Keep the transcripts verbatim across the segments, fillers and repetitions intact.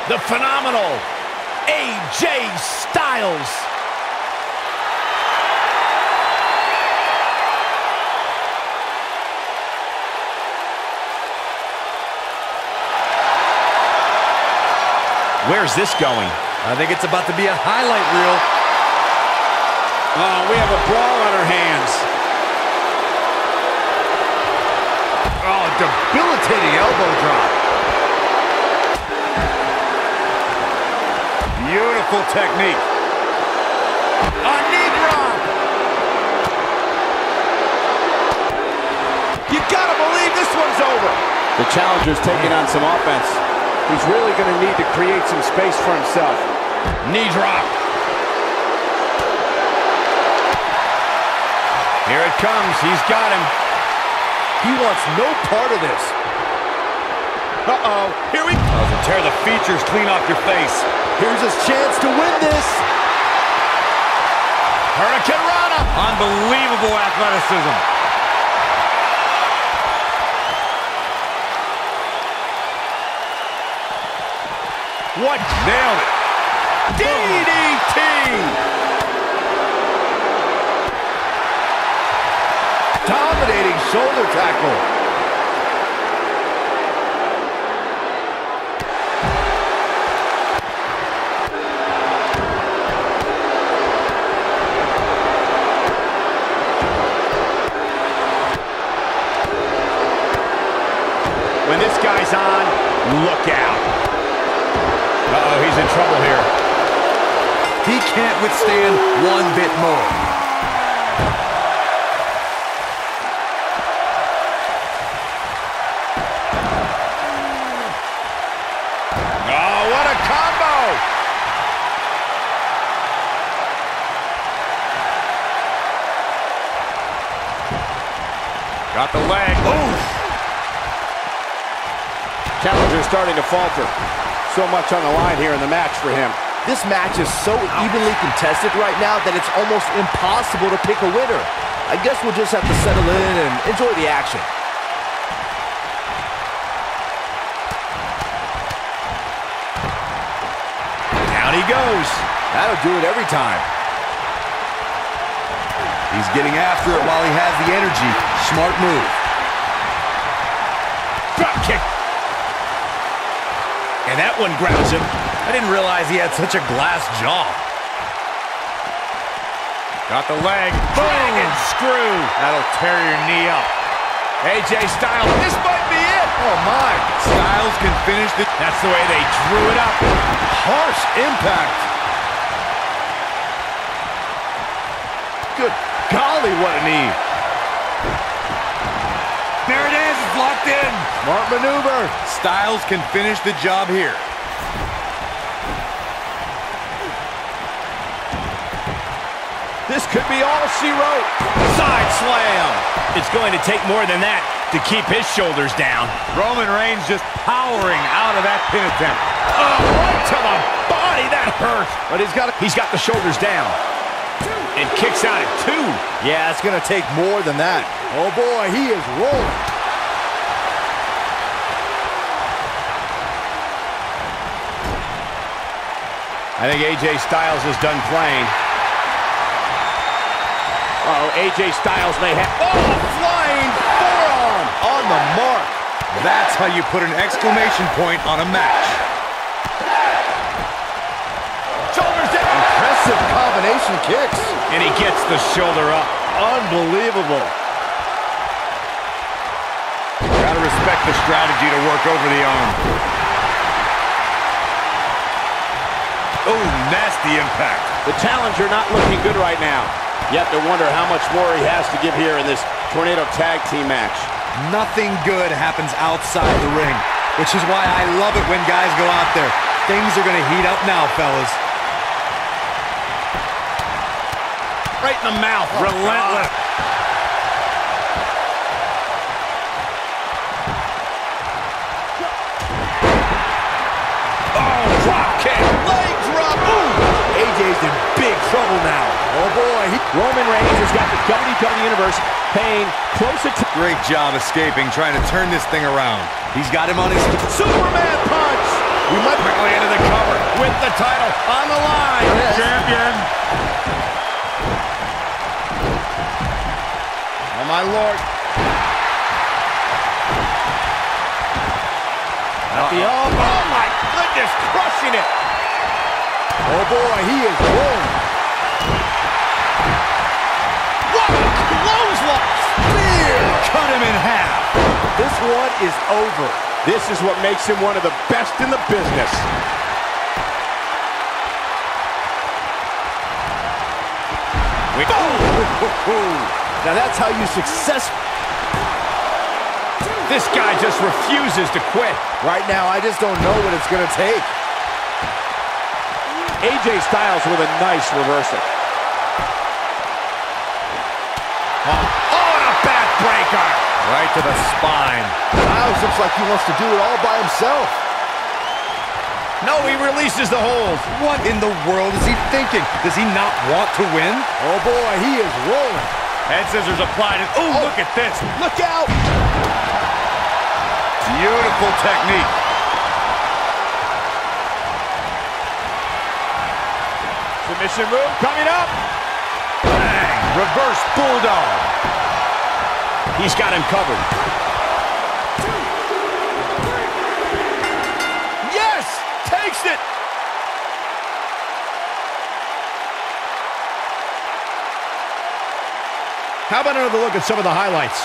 the phenomenal A J Styles. Where's this going? I think it's about to be a highlight reel. Oh, we have a brawl on our hands. Oh, debilitating elbow drop. Beautiful technique. A knee drop. You gotta believe this one's over. The challenger's taking on some offense. He's really going to need to create some space for himself. Knee drop. Here it comes. He's got him. He wants no part of this. Uh-oh. Here we go. Oh, tear the features clean off your face. Here's his chance to win this. Hurricane Rana. Unbelievable athleticism. What? Nailed it. D D T. Dominating shoulder tackle. When this guy's on, look out. Uh-oh, he's in trouble here. He can't withstand one bit more. Oh, what a combo! Got the leg. Oof! Challenger's starting to falter. So much on the line here in the match for him. This match is so evenly contested right now that it's almost impossible to pick a winner. I guess we'll just have to settle in and enjoy the action. Down he goes. That'll do it every time. He's getting after it while he has the energy. Smart move. Drop kick. And that one grounds him. I didn't realize he had such a glass jaw. Got the leg. Dragon screw. That'll tear your knee up. A J Styles, this might be it. Oh, my. Styles can finish the... That's the way they drew it up. Harsh impact. Good golly, what a knee. There it is, it's locked in. Smart maneuver. Styles can finish the job here. This could be all she wrote. Side slam. It's going to take more than that to keep his shoulders down. Roman Reigns just powering out of that pin attempt. Oh, right to the body. That hurt. But he's got he's got the shoulders down. And kicks out at two. Yeah, it's going to take more than that. Oh, boy, he is rolling. I think A J Styles is done playing. Uh-oh, A J Styles may have... Oh, flying forearm on the mark. That's how you put an exclamation point on a match. Shoulders down. Impressive combination kicks. And he gets the shoulder up. Unbelievable. Gotta respect the strategy to work over the arm. Oh, nasty impact. The challenger not looking good right now. You have to wonder how much more he has to give here in this Tornado Tag Team match. Nothing good happens outside the ring, which is why I love it when guys go out there. Things are going to heat up now, fellas. Right in the mouth. Oh, relentless. Oh, drop kick. Leg drop. Ooh. A J's in big trouble now. Oh, boy. He Roman Reigns has got the W W E Universe paying close attention. Great job escaping, trying to turn this thing around. He's got him on his... Superman punch. We might quickly into the Put the title on the line. Yes. Champion. Oh, my Lord. At the elbow. Oh, my goodness, crushing it. Oh, boy, he is rolling. What a clothesline. Spear. Cut him in half. This one is over. This is what makes him one of the best in the business. We Oh. Now that's how you successfully... This guy just refuses to quit. Right now, I just don't know what it's going to take. A J Styles with a nice reversal. Oh, oh, and a backbreaker. Right to the spine. Styles looks like he wants to do it all by himself. No, he releases the hold. What in the world is he thinking? Does he not want to win? Oh, boy, he is rolling. Head scissors applied. And, ooh, Oh. look at this. Look out. Beautiful technique. Submission move coming up. Bang. Reverse bulldog. He's got him covered. Yes! Takes it! How about another look at some of the highlights?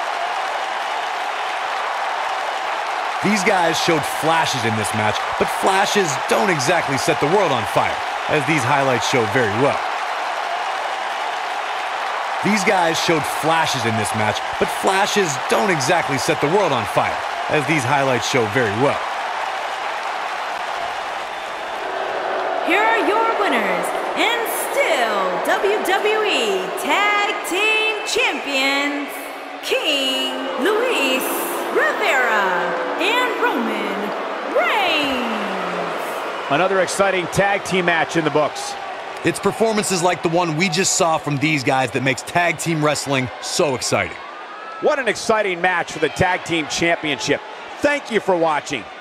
These guys showed flashes in this match, but flashes don't exactly set the world on fire, as these highlights show very well. These guys showed flashes in this match, but flashes don't exactly set the world on fire, as these highlights show very well. Here are your winners, and still W W E Tag Team Champions, King Luis Rivera and Roman Reigns. Another exciting tag team match in the books. It's performances like the one we just saw from these guys that makes tag team wrestling so exciting. What an exciting match for the Tag Team Championship. Thank you for watching.